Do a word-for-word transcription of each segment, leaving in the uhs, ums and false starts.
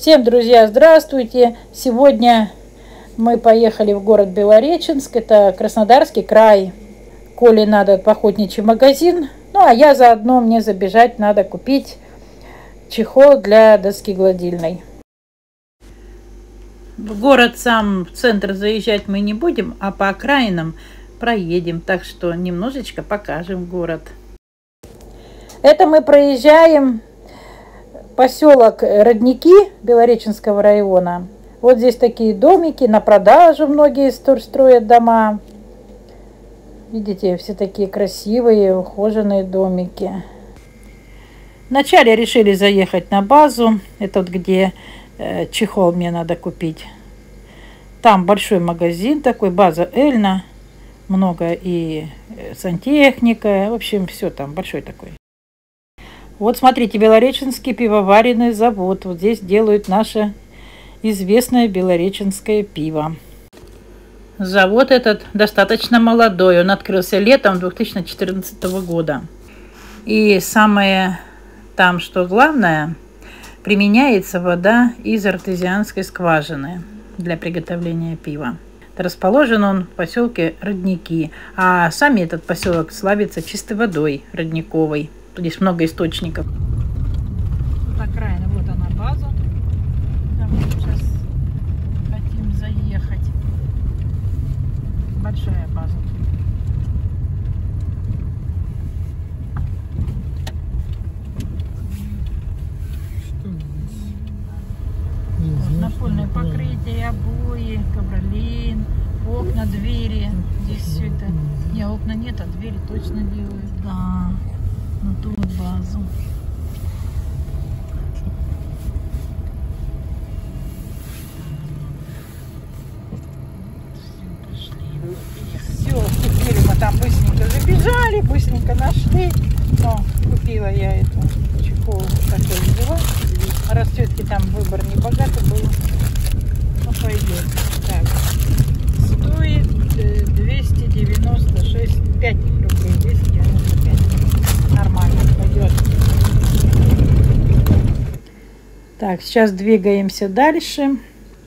Всем, друзья, здравствуйте! Сегодня мы поехали в город Белореченск, это Краснодарский край. Коле надо в охотничий магазин, ну а я заодно, мне забежать надо купить чехол для доски гладильной. В город сам, в центр заезжать мы не будем, а по окраинам проедем, так что немножечко покажем город. Это мы проезжаем поселок Родники Белореченского района. Вот здесь такие домики, на продажу многие строят дома. Видите, все такие красивые, ухоженные домики. Вначале решили заехать на базу. Это вот где э, чехол мне надо купить. Там большой магазин такой, база Эльна. Много и сантехника. В общем, все там, большой такой. Вот смотрите, Белореченский пивоваренный завод. Вот здесь делают наше известное белореченское пиво. Завод этот достаточно молодой. Он открылся летом две тысячи четырнадцатого года. И самое там, что главное, применяется вода из артезианской скважины для приготовления пива. Расположен он в поселке Родники. А сами этот поселок славится чистой водой родниковой. Здесь много источников. Вот окраина, вот она база. Там мы сейчас хотим заехать. Большая база. Что здесь? Напольное покрытие, обои, ковролин, окна, двери. Здесь все это. Не, окна нет, а двери точно делают. Да. На ту базу. Все, купили мы там, быстренько забежали, быстренько нашли. Но купила я эту чехол, такой взяла. Расцветки там выбор не богатый был. Ну пойдет. Так. Стоит двести девяносто шесть, пять рублей, двести девяносто пять. Нормально пойдет. Так, сейчас двигаемся дальше.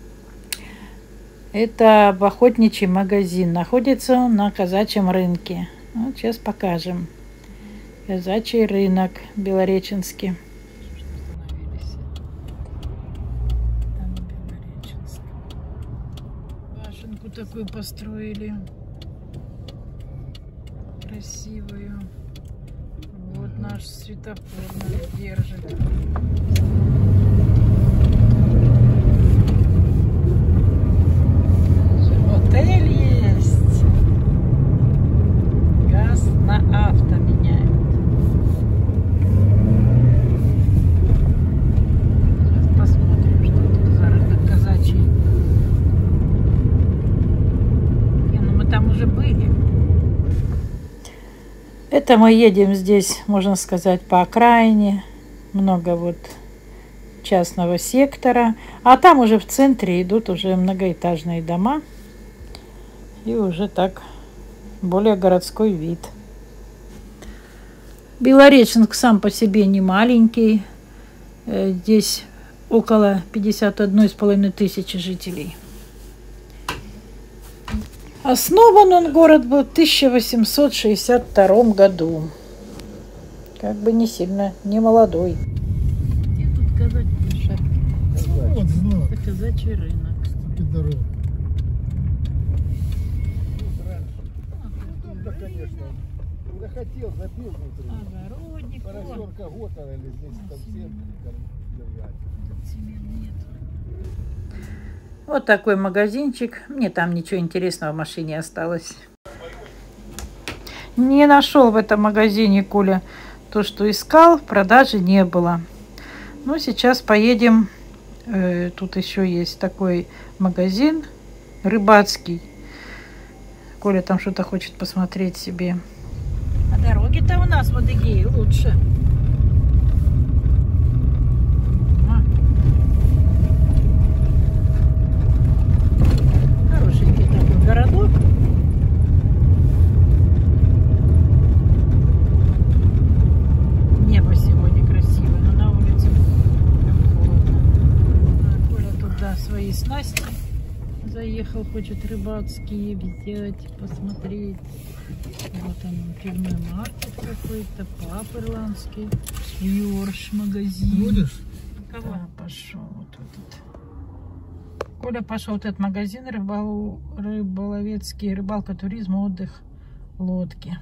Это охотничий магазин. Находится он на Казачьем рынке. Вот сейчас покажем. Казачий рынок Белореченский. Башенку такую построили. Красивую. Вот наш светофор нас держит. Отель есть. Газ на авто меняют. Сейчас посмотрим, что тут за рынок казачий. Не, ну мы там уже были. Это мы едем здесь, можно сказать, по окраине. Много вот частного сектора. А там уже в центре идут уже многоэтажные дома. И уже так более городской вид. Белореченск сам по себе не маленький. Здесь около пятидесяти одной с половиной тысячи жителей. Основан он, город, был в тысяча восемьсот шестьдесят втором году. Как бы не сильно, не молодой. Где тут казать больше? Вот знак. Это казачий рынок. Пидоров. Да, конечно. Захотел, запил внутри. Огородник. Поросенка готовили здесь совсем. Вот такой магазинчик. Мне там ничего интересного в машине осталось. Не нашел в этом магазине Коля то, что искал. В продаже не было. Ну, сейчас поедем. Э, тут еще есть такой магазин рыбацкий. Коля там что-то хочет посмотреть себе. А дороги-то у нас в Адыгее лучше. Хорошенький такой городок. Небо сегодня красивое, но на улице холодно. приехал, хочет рыбацкие взять, посмотреть. Вот он, пивной маркет какой-то, пап ирландский, Йорш магазин. Будешь? Кого? Да, пошел вот этот. Коля пошел вот этот магазин рыбол... рыболовецкий, рыбалка, туризм, отдых, лодки.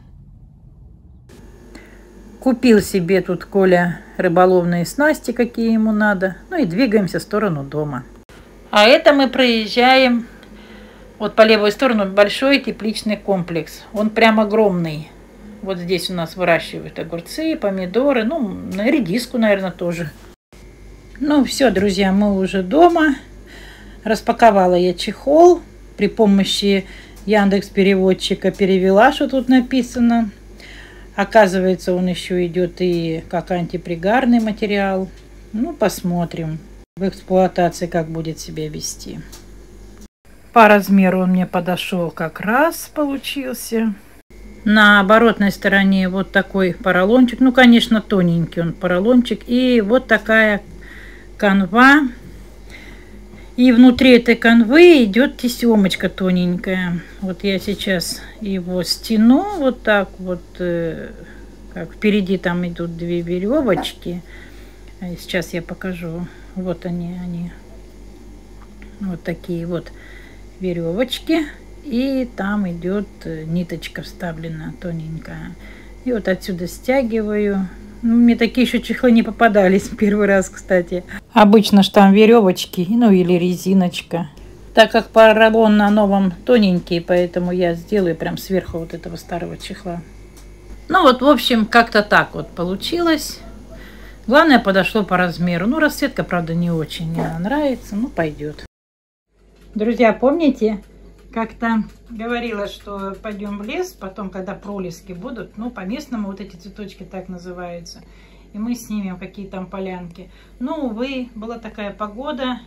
Купил себе тут Коля рыболовные снасти, какие ему надо. Ну и двигаемся в сторону дома. А это мы проезжаем вот по левую сторону большой тепличный комплекс. Он прям огромный. Вот здесь у нас выращивают огурцы, помидоры, ну, на редиску, наверное, тоже. Ну все, друзья, мы уже дома. Распаковала я чехол. При помощи Яндекс.Переводчика перевела, что тут написано. Оказывается, он еще идет и как антипригарный материал. Ну, посмотрим в эксплуатации, как будет себя вести. По размеру он мне подошел как раз, получился. На оборотной стороне вот такой поролончик. Ну, конечно, тоненький он поролончик. И вот такая канва. И внутри этой канвы идет тесемочка тоненькая. Вот я сейчас его стяну вот так вот. Э, как впереди там идут две веревочки. Сейчас я покажу. Вот они, они. Вот такие вот веревочки. И там идет ниточка вставлена тоненькая. И вот отсюда стягиваю. Ну, мне такие еще чехлы не попадались первый раз, кстати. Обычно ж там веревочки, ну или резиночка. Так как поролон на новом тоненький, поэтому я сделаю прям сверху вот этого старого чехла. Ну вот, в общем, как-то так вот получилось. Главное, подошло по размеру. Ну, расцветка, правда, не очень мне нравится, ну, пойдет. Друзья, помните, как-то говорила, что пойдем в лес, потом, когда пролески будут, ну, по-местному вот эти цветочки так называются, и мы снимем, какие там полянки. Но, увы, была такая погода,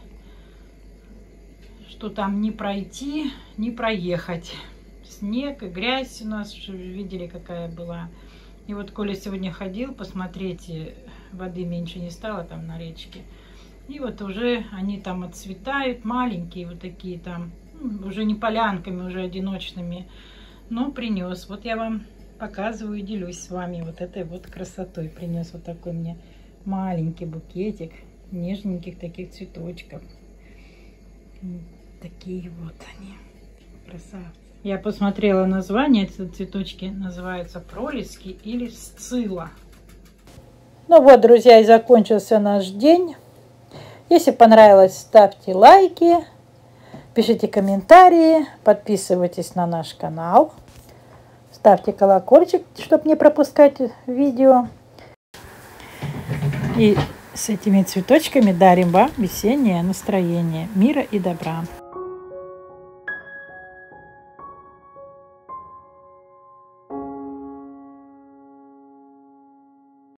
что там не пройти, не проехать. Снег и грязь у нас, видели, какая была. И вот Коля сегодня ходил посмотреть, воды меньше не стало там на речке. И вот уже они там отцветают, маленькие вот такие там, уже не полянками, уже одиночными, но принес. Вот я вам показываю, делюсь с вами вот этой вот красотой. Принес вот такой мне маленький букетик нежненьких таких цветочков. Такие вот они, красавцы. Я посмотрела название, эти цветочки называются пролески или сцилла. Ну вот, друзья, и закончился наш день. Если понравилось, ставьте лайки. Пишите комментарии, подписывайтесь на наш канал, ставьте колокольчик, чтобы не пропускать видео. И с этими цветочками дарим вам весеннее настроение, мира и добра.